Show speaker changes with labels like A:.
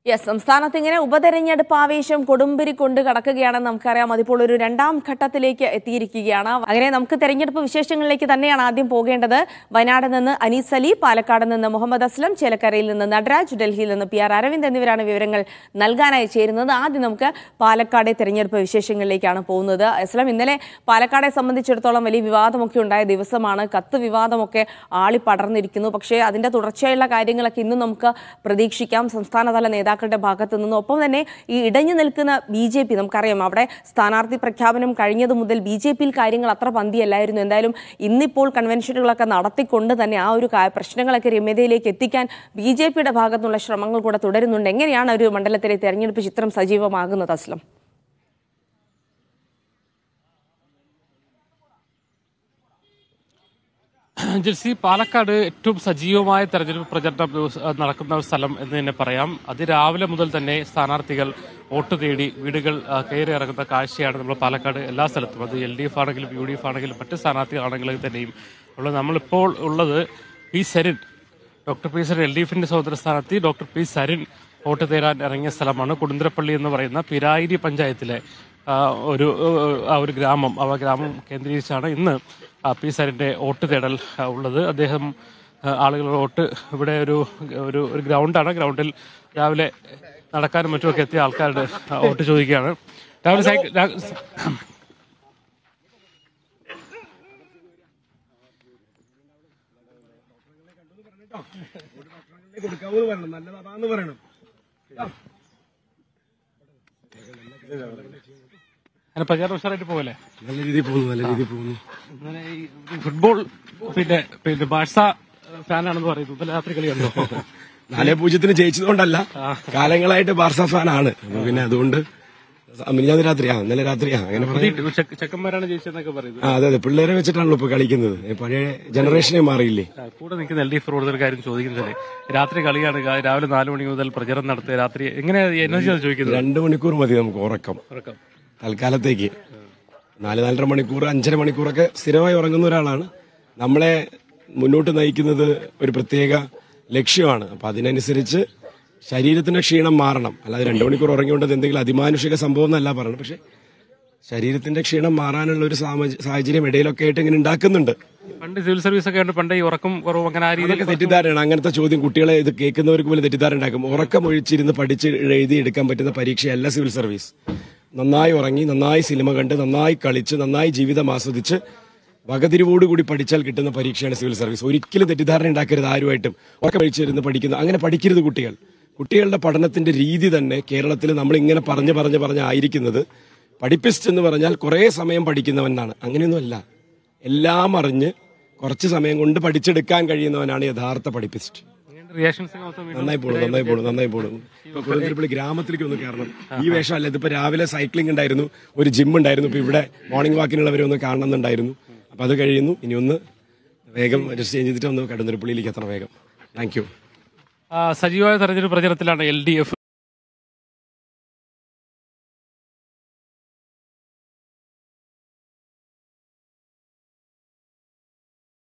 A: Yes, സംസ്ഥാനത്ത് ഇങ്ങനെ ഉപതെരഞ്ഞെടുപ്പ് ആവേശം കൊടുമ്പിരി കൊണ്ട് കടക്കുകയാണെന്ന് നമുക്കറിയാം. അതിപ്പോൾ ഒരു രണ്ടാം ഘട്ടത്തിലേക്ക് എത്തിയിരിക്കുകയാണ്. അങ്ങനെ നമുക്ക് തെരഞ്ഞെടുപ്പ് വിശേഷങ്ങളിലേക്ക് തന്നെയാണ് ആദ്യം പോകേണ്ടത്. വയനാട് നിന്ന് അനീസ് അലി, പാലക്കാട് നിന്ന് മുഹമ്മദ് അസ്ലം, ചേലക്കരയിൽ നിന്ന് നടരാജ്, ഡൽഹിയിൽ നിന്ന് PR അരവിന്ദ് എന്നിവരാണ് വിവരങ്ങൾ നൽകാനായി ചേരുന്നത്. ആദ്യം നമുക്ക് പാലക്കാട് തെരഞ്ഞെടുപ്പ് വിശേഷങ്ങളിലേക്കാണ് പോകുന്നത്. അസ്ലം, ഇന്നലെ പാലക്കാടെ സംബന്ധിച്ചിടത്തോളം വലിയ വിവാദമൊക്കെ ഉണ്ടായ ദിവസമാണ്. കത്ത് വിവാദമൊക്കെ ആളിപ്പടർന്നിരിക്കുന്നു. പക്ഷേ അതിന്റെ തുടർച്ചയായുള്ള കാര്യങ്ങളൊക്കെ ഇന്നും നമുക്ക് പ്രതീക്ഷിക്കാം സംസ്ഥാനതല നേതാക്കളുടെ ഭാഗത്തു നിന്നും. ഒപ്പം തന്നെ ഈ ഇടഞ്ഞു നിൽക്കുന്ന BJP, നമുക്കറിയാം അവിടെ സ്ഥാനാർത്ഥി പ്രഖ്യാപനം കഴിഞ്ഞതു മുതൽ BJPയിൽ കാര്യങ്ങൾ അത്ര പന്തിയല്ലായിരുന്നു. എന്തായാലും ഇന്നിപ്പോൾ കൺവെൻഷനുകളൊക്കെ നടത്തിക്കൊണ്ട് തന്നെ ആ ഒരു പ്രശ്നങ്ങളൊക്കെ രമ്യതയിലേക്ക് എത്തിക്കാൻ BJPയുടെ ഭാഗത്തുനിന്നുള്ള ശ്രമങ്ങൾ കൂടെ തുടരുന്നുണ്ട്. എങ്ങനെയാണ് ഒരു മണ്ഡലത്തിലെ തെരഞ്ഞെടുപ്പ് ചിത്രം സജീവമാകുന്നത് അസ്ലം?
B: ജിൽസി, പാലക്കാട് ഏറ്റവും സജീവമായ തെരഞ്ഞെടുപ്പ് പ്രചരണം നടക്കുന്ന ഒരു സ്ഥലം എന്ന് തന്നെ പറയാം. അതിരാവിലെ മുതൽ തന്നെ സ്ഥാനാർത്ഥികൾ വോട്ട് തേടി വീടുകൾ കയറി ഇറങ്ങുന്ന കാഴ്ചയാണ് നമ്മൾ പാലക്കാട് എല്ലാ സ്ഥലത്തും. അത് LDF ആണെങ്കിലും UDF ആണെങ്കിലും മറ്റ് സ്ഥാനാർത്ഥികളാണെങ്കിലും തന്നെയും നമ്മളിപ്പോൾ ഉള്ളത് P. Sarin, doctor P. Sarin, LDFിന്റെ സഹോദര സ്ഥാനാർത്ഥി ഡോക്ടർ P. സരിൻ വോട്ട് തേടാൻ ഇറങ്ങിയ സ്ഥലമാണ്. കൊടുന്തരപ്പള്ളി എന്ന് പറയുന്ന പിരായിരി പഞ്ചായത്തിലെ ഒരു ഗ്രാമം. ആ ഗ്രാമം കേന്ദ്രീകരിച്ചാണ് ഇന്ന് P. സരിന്റെ വോട്ട് തേടൽ ഉള്ളത്. അദ്ദേഹം ആളുകളുടെ വോട്ട് ഇവിടെ ഒരു ഗ്രൗണ്ടാണ്. ഗ്രൗണ്ടിൽ രാവിലെ നടക്കാനും മറ്റുമൊക്കെ എത്തിയ ആൾക്കാരുടെ വോട്ട് ചോദിക്കുകയാണ്. രാവിലെ അങ്ങനെ പ്രചാരണം ഉഷാറായിട്ട് പോകല്ലേ?
C: നല്ല രീതിയിൽ പോകുന്നു.
B: ഫുട്ബോൾ പിന്നെ ബാഴ്സ ഫാനാണെന്ന് പറയുന്നു. ഇന്നലെ രാത്രി കളി കണ്ടോ?
C: 4-0 ജയിച്ചതുകൊണ്ടല്ല, കാലങ്ങളായിട്ട് ബാർസ ഫാനാണ്. പിന്നെ അതുകൊണ്ട് ഇന്നലെ രാത്രിയാ അങ്ങനെ പറഞ്ഞു.
B: ചെക്കന്മാരാണ് ജയിച്ചതെന്നൊക്കെ പറയുന്നത്.
C: അതെ, പിള്ളേരെ വെച്ചിട്ടാണല്ലോ ഇപ്പൊ കളിക്കുന്നത്. പഴയ ജനറേഷനെ മാറിയില്ലേ.
B: കൂടെ നിൽക്കുന്ന LDF പ്രവർത്തകർ കാര്യം ചോദിക്കുന്നത്, രാത്രി കളിയാണ്, രാവിലെ 4 മണി മുതൽ പ്രചരണം നടത്തുക, രാത്രി എങ്ങനെയാ എനർജി ചോദിക്കുന്നത്?
C: 2 മണിക്കൂർ മതി നമുക്ക് ഉറക്കം തൽക്കാലത്തേക്ക്. 4-4.5 മണിക്കൂർ, 5.5 മണിക്കൂറൊക്കെ സ്ഥിരമായി ഉറങ്ങുന്ന ഒരാളാണ്. നമ്മളെ മുന്നോട്ട് നയിക്കുന്നത് ഒരു പ്രത്യേക ലക്ഷ്യമാണ്. അപ്പൊ അതിനനുസരിച്ച് ശരീരത്തിന്റെ ക്ഷീണം മാറണം. അല്ലാതെ 2 മണിക്കൂർ ഉറങ്ങിക്കൊണ്ടത് എന്തെങ്കിലും അതിമാനുഷിക സംഭവം എന്നല്ല പറയണം. പക്ഷെ ശരീരത്തിന്റെ ക്ഷീണം മാറാനുള്ള ഒരു സാഹചര്യം ഇടയിലൊക്കെ ആയിട്ട് ഇങ്ങനെ ഉണ്ടാക്കുന്നുണ്ട്.
B: പണ്ട് സിവിൽ സർവീസ് ഒക്കെ ഉണ്ട്, പണ്ട് ഈ ഉറക്കം കുറവ് അങ്ങനെ ആ രീതിയിൽ
C: തെറ്റിദ്ധാരണയാണ്. അങ്ങനത്തെ ചോദ്യം കുട്ടികളെ ഇത് കേൾക്കുന്നവർക്ക് പോലും തെറ്റിദ്ധാരണ ഉണ്ടാക്കും. ഉറക്കം ഒഴിച്ചിരുന്ന് പഠിച്ച് എഴുതി എടുക്കാൻ പറ്റുന്ന പരീക്ഷയല്ല സിവിൽ സർവീസ്. നന്നായി ഉറങ്ങി, നന്നായി സിനിമ കണ്ട്, നന്നായി കളിച്ച്, നന്നായി ജീവിതം ആസ്വദിച്ച് വകതിരിവോടുകൂടി പഠിച്ചാൽ കിട്ടുന്ന പരീക്ഷയാണ് സിവിൽ സർവീസ്. ഒരിക്കലും തെറ്റിദ്ധാരണ ഉണ്ടാക്കരുത് ആരുമായിട്ടും. ഉറക്കം ഒഴിച്ചിരുന്ന് പഠിക്കുന്ന അങ്ങനെ പഠിക്കരുത് കുട്ടികളുടെ പഠനത്തിന്റെ രീതി തന്നെ കേരളത്തിൽ നമ്മൾ ഇങ്ങനെ പറഞ്ഞായിരിക്കുന്നത് പഠിപ്പിസ്റ്റ് എന്ന് പറഞ്ഞാൽ കുറെ സമയം പഠിക്കുന്നവനാണ്. അങ്ങനെയൊന്നുമല്ല. എല്ലാം അറിഞ്ഞ് കുറച്ച് സമയം കൊണ്ട് പഠിച്ചെടുക്കാൻ കഴിയുന്നവനാണ് യഥാർത്ഥ പഠിപ്പിസ്റ്റ്. നന്നായി പോണു. ഇപ്പൊ ഗ്രാമത്തിലേക്ക് ഒന്ന് കയറണം. ഈ വേഷമല്ല, ഇതിപ്പോ രാവിലെ സൈക്ലിംഗ് ഉണ്ടായിരുന്നു, ഒരു ജിം ഉണ്ടായിരുന്നു. ഇപ്പൊ ഇവിടെ മോർണിംഗ് വാക്കിനുള്ളവരെ ഒന്ന് കാണണമെന്നുണ്ടായിരുന്നു. അപ്പൊ അത് കഴിയുന്നു. ഇനി ഒന്ന് വേഗം രജിസ്റ്റർ ചെയ്തിട്ട് ഒന്ന് കടുന്നരപ്പള്ളിയിലേക്ക് എത്തണം വേഗം. Thank you.
B: സജീവമായ തെരഞ്ഞെടുപ്പ് പ്രചരണത്തിലാണ് LDF.